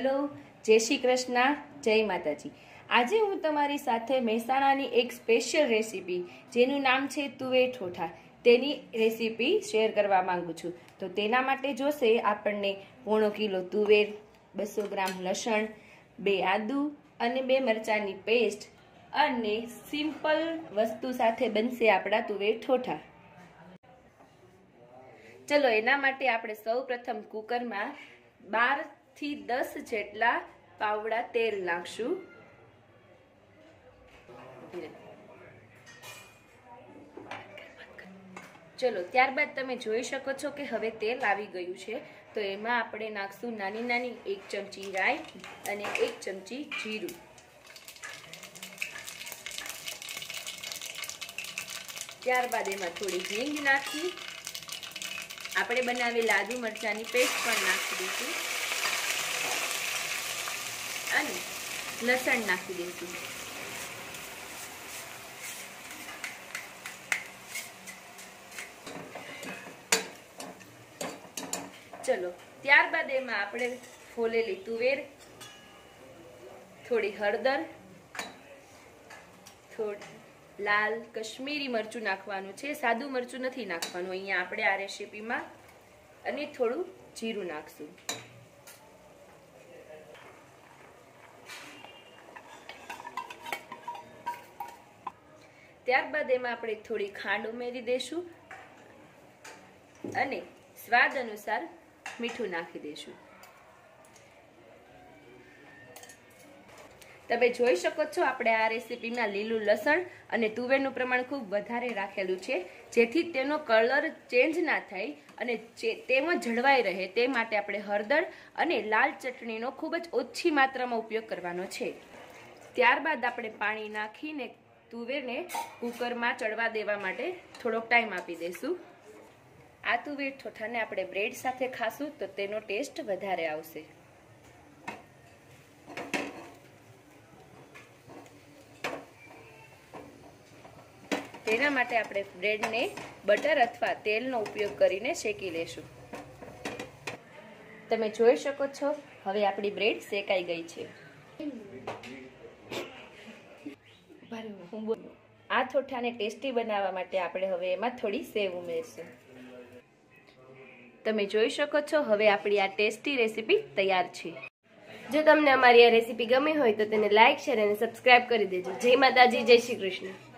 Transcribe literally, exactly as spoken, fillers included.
Hello, જય શ્રી કૃષ્ણ, જય માતાજી। આજે હું તમારી સાથે મહેસાણાની એક સ્પેશિયલ રેસીપી જેનું નામ છે તુવેર ઠોઠા તેની રેસીપી શેર કરવા માંગુ છું। તો તેના માટે જોશે આપણને પોણો કિલો તુવેર, બસો ગ્રામ લસણ, બે આદુ અને બે મરચાની પેસ્ટ અને સિમ્પલ વસ્તુ સાથે બનશે આપણા તુવેર ઠોઠા। ચલો એના માટે આપણે સૌપ્રથમ કુકરમાં બાર થી દસ જેટલા પાવડા તેલ નાખશું। ચલો ત્યારબાદ તમે જોઈ શકો છો કે હવે તેલ આવી ગયું છે, તો એમાં આપણે નાખશું નાની નાની એક ચમચી રાઈ અને એક ચમચી જીરું। ત્યારબાદ એમાં થોડી હિંગ નાખી આપણે બનાવેલ આદુ મરચાની પેસ્ટ પણ નાખી દઈશું અને લસણ નાખી દઈશું। ચલો ત્યારબાદ એમાં આપણે ફોલેલી તુવેર, થોડી હળદર, થોડી લાલ કશ્મીરી મરચું નાખવાનું છે, સાદું મરચું નથી નાખવાનું અહીંયા આપણે આ રેસીપીમાં, અને થોડું જીરું નાખશું। ત્યારબાદ એમાં આપણે થોડી ખાંડ ઉમેરી દઈશું અને સ્વાદ અનુસાર મીઠું નાખી દઈશું। તમે જોઈ શકો છો આપણે આ રેસીપીમાં લીલું લસણ અને તુવેરનું પ્રમાણ ખૂબ વધારે રાખેલું છે, જેથી તેનો કલર ચેન્જ ના થાય અને તેમાં જળવાઈ રહે તે માટે આપણે હળદર અને લાલ ચટણીનો ખૂબ જ ઓછી માત્રામાં ઉપયોગ કરવાનો છે। ત્યારબાદ આપણે પાણી નાખીને તુવેરને કુકરમાં ચડવા દેવા માટે થોડોક ટાઈમ આપી દઈશું। આ તુવેર ઠોઠાને આપણે બ્રેડ સાથે ખાશું તો તેનો ટેસ્ટ વધારે આવશે। તેના માટે આપણે બ્રેડને બટર અથવા તેલનો ઉપયોગ કરીને શેકી લેશું। તમે જોઈ શકો છો હવે આપણી બ્રેડ શેકાઈ ગઈ છે। આ ઠોઠાને ટેસ્ટી બનાવવા માટે આપણે હવે એમાં થોડી સેવ ઉમેરશું। તમે જોઈ શકો છો હવે આપણી આ ટેસ્ટી રેસીપી તૈયાર છે। જો તમને અમારી આ રેસીપી ગમી હોય તો તેને લાઈક, શેર અને સબસ્ક્રાઇબ કરી દેજો। જય માતાજી, જય શ્રી કૃષ્ણ।